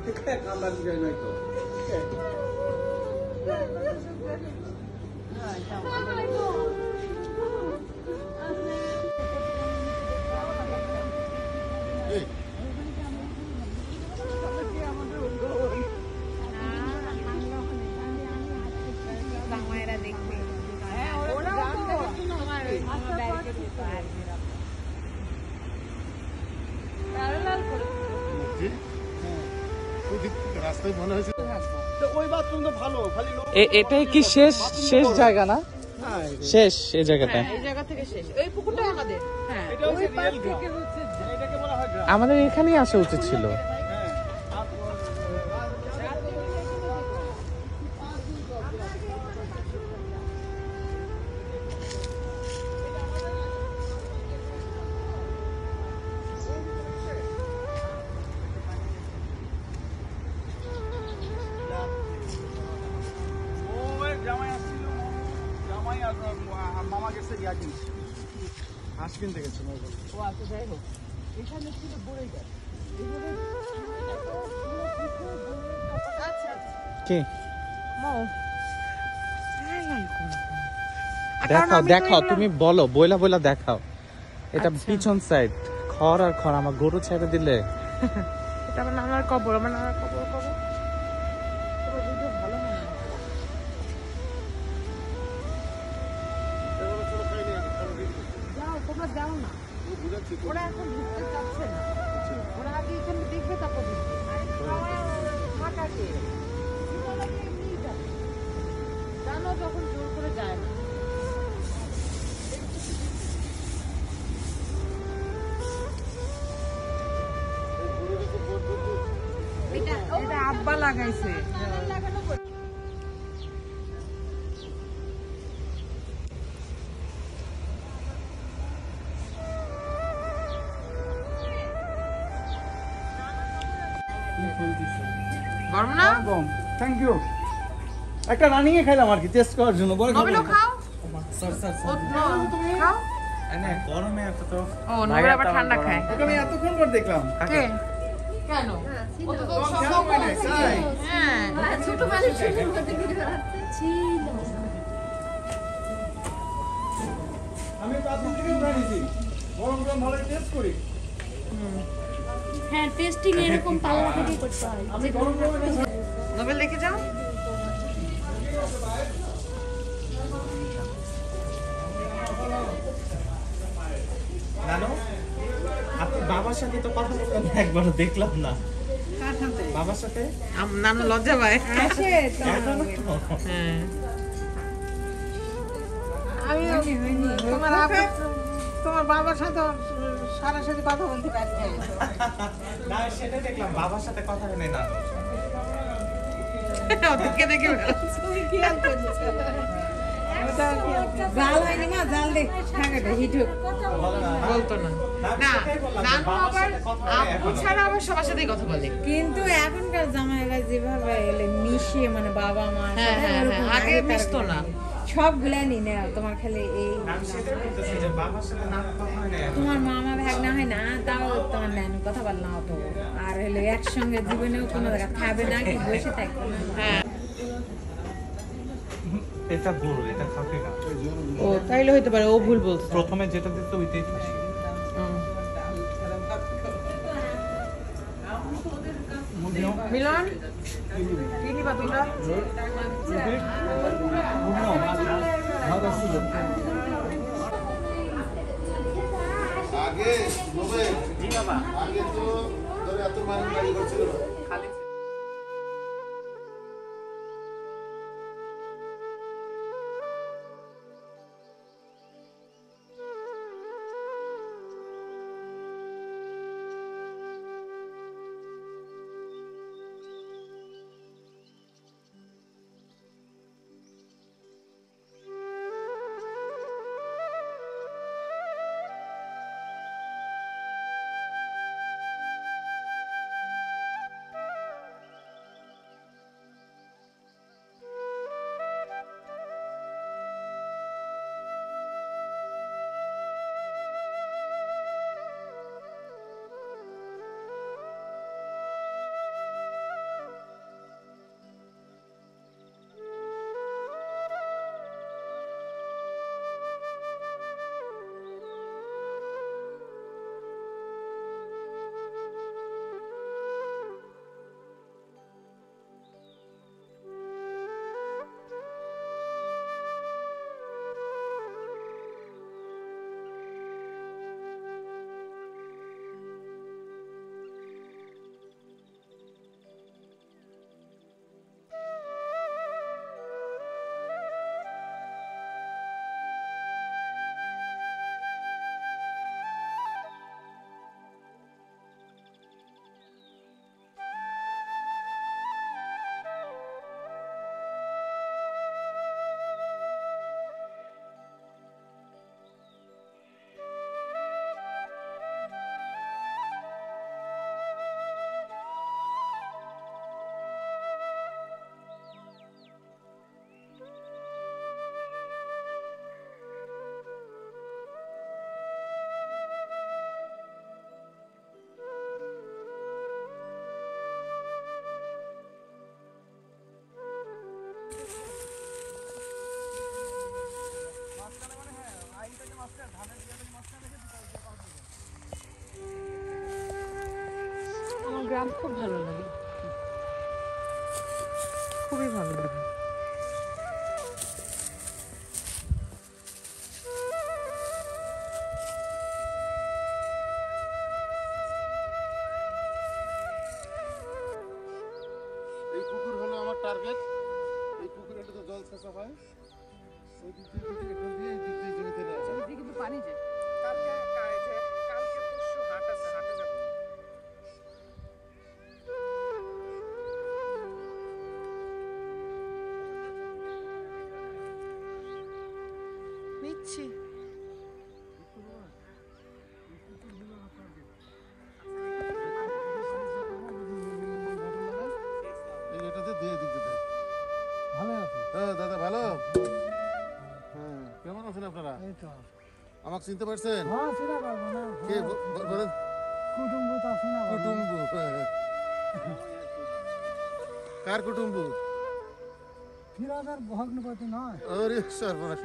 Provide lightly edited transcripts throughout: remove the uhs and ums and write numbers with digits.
এটাই কি শেষ শেষ জায়গা না? শেষ এই জায়গাটা, এই জায়গা থেকে শেষ। ওই পুকুরটা আমাদের, আমাদের এখানেই আসা উচিত ছিল। দেখাও দেখাও, তুমি বলো, বইলা বইলা দেখাও। এটা পিছন সাইড, খড় আর খড়। আমার গরু ছেড়ে দিলে এটা আমার নানার কবর, আমার নানার কবর। ভালো হয় যাও, তোমরা যাও না, ওরা এখন ঢুকতে চাচ্ছে না। ওরা আগে এখানে দেখবে, তারপর জানো যখন জোর করে যায় না। এটা আব্বা লাগাইছে। গরম না? Thank you. একটা রানিয়ে খাইলাম আর কি, টেস্ট করার জন্য। বড় খাও। স্যার খাও। না গরমে এত তো। ও নবীর আবার ঠান্ডা খায়। ওকে আমি এতক্ষণ পর দেখলাম। কে? কেন? ও তো সব হ্যাঁ, ছোট মানুষের মধ্যে ছিল। আমি পাঁচজন থেকে উঠাইছি, গরম গরম ভালো টেস্ট করি। হ্যাঁ, টেস্টিং এরকম পাল্লা থেকে করতে হয়। আমি গরম গরম নোবেল দেখে যাও। নানু, আপনি বাবার সাথে তো কথা বললেন, একবারও দেখলাম না। কার সাথে? বাবার সাথে। নানু লজ্জা পায়। আসে তো। হ্যাঁ, আমি তোমার বাবার সাথে সরাসরি কথা বলতে পারি না, সেটা দেখলাম, বাবার সাথে কথা বলে না। ওদেরকে দেখে তুমি কি আর করছো? জাল হয়নি মা, জাল দে ঠাঙ্গাটা হিটুক বলতো না। না, নানু আবার আপু ছাড়া আবার সবার সাথেই কথা বলে। কিন্তু এখনকার জামাইরা যেভাবে মিশিয়ে, মানে বাবা মা আগে মিশতো না, সবগুলা নি না। তোমার খালি এই তোমার মামা ভাগনা হয় না, তাও তোমার নানু কথা বল না অত। আর হলো একসঙ্গে জীবনেও কোনো জায়গা খাবে না, কি বসে থাকবে না। হ্যাঁ, এটা ভুল, এটা থাকে না। ও তাইলে হইতে পারে, ও ভুল বলছে। প্রথমে যেটা দিতে ওইটাই থাকে। মিলন কি নিবা তোমরা? আগে আগে তো ধরে এত মানুষ গাড়ি করছিল খালি। গ্রাম খুব ভালো লাগে, খুবই ভালো লাগে। এই পুকুর হলো আমার টার্গেট। এই পুকুরে তো জল ছেঁচা হয়, ওই দিক দিয়ে এখান দিয়ে এই দিক দিয়ে জমিতে নেওয়া যায়। কিন্তু পানি যায়। কালকে পরশু হাট আছে, হাটে যাব। নিচ্ছি। এই এটাতে দিয়ে দিক দিয়ে ভালো আছে। হ্যাঁ দাদা ভালো। হ্যাঁ কেমন আছেন আপনারা? এই তো আমাকে চিনতে পারছেন? হ্যাঁ চিনা পারবো না কে বলেন? কুটুম্ব তো চিনা পারবো কুটুম্বু। কার কুটুম্বু? ফিরাদের ভগ্নপতি নয়। আরে সর্বনাশ।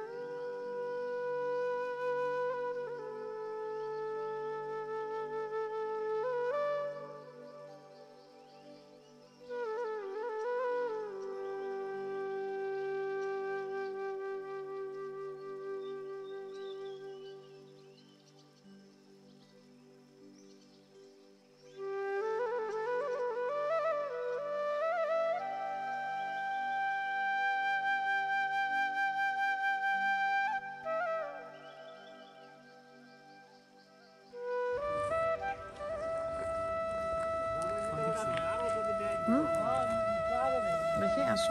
দেখি আসো।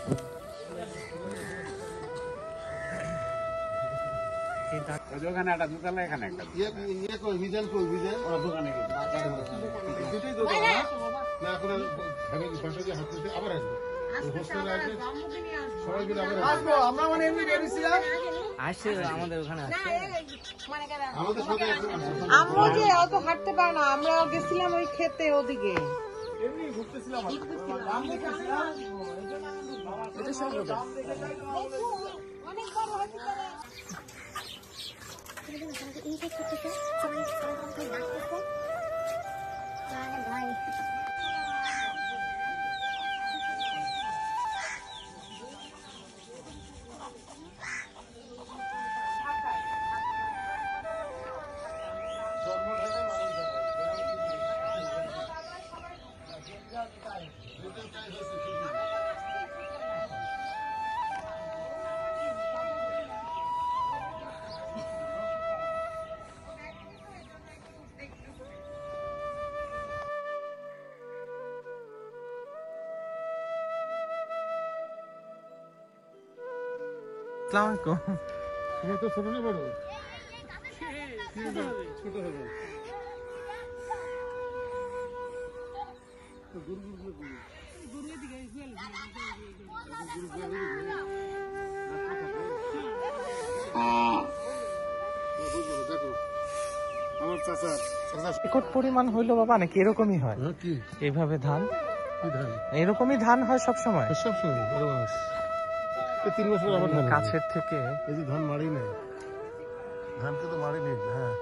ওখানে একটা দোকানে এখানে একটা ইয়ে কই বিজান কই বিজান দোকানে দুটোই দোকান না না আপনার ভাবে বাসা দিয়ে হাত দিতে আবার আসবো হোস্টেলে আসবে সবাই মিলে আবার আসবো। আমরা মানে এমনি ভেবেছিলাম আসছে আমাদের ওখানে আমাদের সাথে আমরা যে অত হাঁটতে পারে না, আমরা গেছিলাম ওই খেতে ওদিকে। এমনি ঘুরতেছিলাম এটা সব লোক। আসসালামু আলাইকুম। তুমি তো ছোট না বড়? ছোট হবে আমার চাচা রেকর্ড পরিমাণ হইলো বাবা নাকি এরকমই হয়? কি এইভাবে ধান কি ধান এরকমই ধান হয় সব সময়? সব সময় 3 বছর আবার ধান কাছের থেকে এই যে ধান মারি নেই, ধানকে তো মারি নেই। হ্যাঁ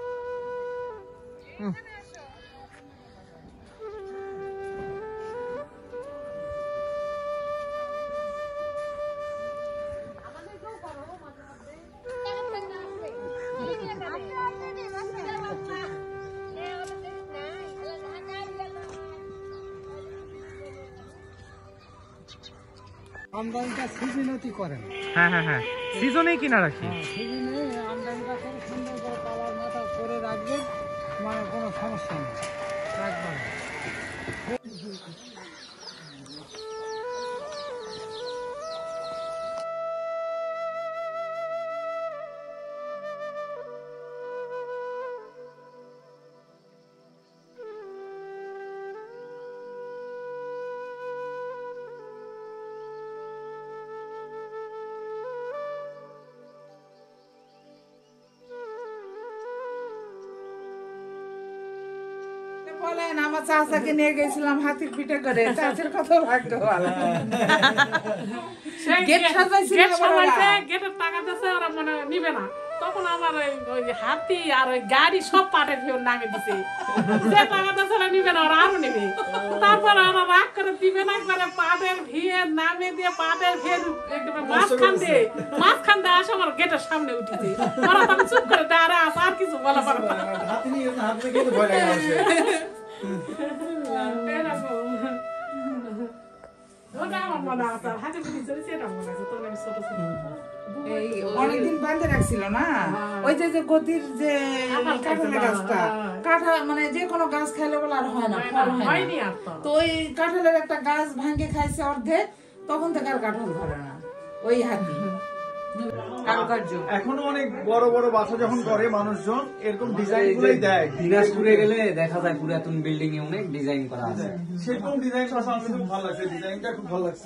আমদানিটা সিজনতি করেন। হ্যাঁ হ্যাঁ হ্যাঁ সিজনেই কিনা রাখি। সিজনে আমদানিটা করে সুন্দর করে পালার মাথা করে রাখবেন, মানে কোনো সমস্যা নেই, রাখবেন। বলেন আমার চাচাকে নিয়ে গেছিলাম হাতির পিঠে করে, চাচার কত ভাগ্য ভালো। গেট সাজাইছিল, গেটের টাকা দিয়েছে, ওরা মনে নিবে না। তখন আমার ওই হাতি আর ওই গাড়ি সব পাটের ফের নামে দিছে, যে টাকাটা ছাড়া নিবে না ওরা আরো নেবে। তারপর ওরা রাগ করে দিবে না, একবারে পাটের ভিড় নামে দিয়ে পাটের ফের মাঝখান দিয়ে আসে আমার গেটের সামনে উঠেছে। ওরা তখন চুপ করে দাঁড়া আছে, আর কিছু বলা পারে না। ওটা আমার মনে আছে, হাতে পিঠে চড়েছি এটা মনে আছে, তখন আমি ছোট ছিল। এই অনেকদিন বাঁধে রাখছিল না, ওই যে যে গদির যে কাঁঠালের গাছটা, কাঁঠাল মানে যে কোনো গাছ খাইলে বলে আর হয় না, ফল হয় না। তো ওই কাঁঠালের একটা গাছ ভাঙে খাইছে অর্ধেক, তখন থেকে আর কাঁঠাল ধরে না ওই হাতি। এখনো অনেক বড় বড় বাসা যখন করে মানুষজন এরকম ডিজাইন গুলোই দেয়। দিনাজপুরে গেলে দেখা যায় পুরাতন বিল্ডিং এ অনেক ডিজাইন করা আছে, সেরকম ডিজাইন করা আমার খুব ভালো লাগছে, ডিজাইনটা খুব ভালো লাগছে।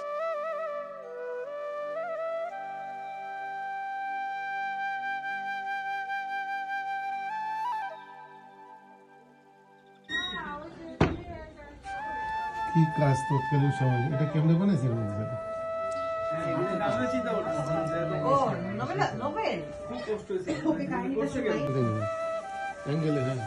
কি কাজ তৎকালীন সময় এটা কেমনে বানাইছে? অ্যাঙ্গেলে হ্যাঁ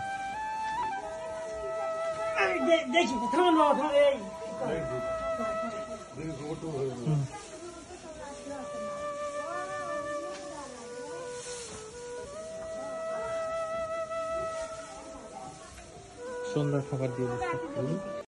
সুন্দর খাবার দিয়ে দিচ্ছে।